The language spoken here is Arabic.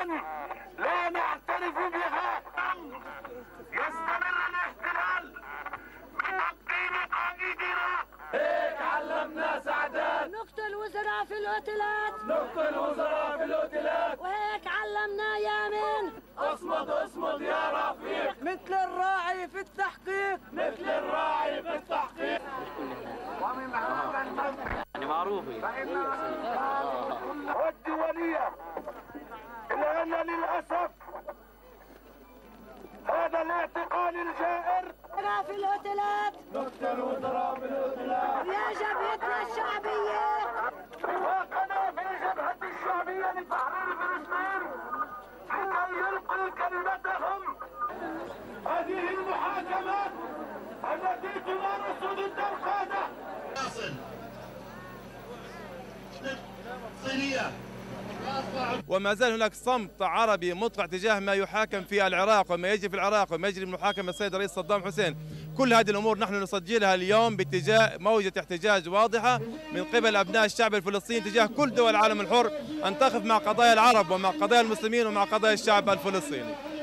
لا نعترف بها. يستمر الاحتلال بتقديم قائدنا. هيك علمنا سعدات، نقتل وزراء في الاوتيلات، نقتل وزراء في الاوتيلات. وهيك علمنا يامن. اصمد اصمد يا رفيق، مثل الراعي في التحقيق، مثل الراعي في التحقيق. ومن هذا المنطق يعني معروفة والدولية، إلا أن للأسف هذا الاعتقال الجائر. في الاوتيلات، نقتل وزراء في الاوتيلات. يا جبهتنا الشعبية، وقنا في جبهة الشعبية لتحرير فلسطين لكي يلقوا كلمتهم. هذه المحاكمات التي تمارس ضد القادة. وما زال هناك صمت عربي مطلق تجاه ما يحاكم في العراق وما يجري في العراق وما يجري من محاكمة السيد الرئيس صدام حسين. كل هذه الأمور نحن نسجلها اليوم باتجاه موجة احتجاج واضحة من قبل أبناء الشعب الفلسطيني تجاه كل دول العالم الحر أن تقف مع قضايا العرب ومع قضايا المسلمين ومع قضايا الشعب الفلسطيني.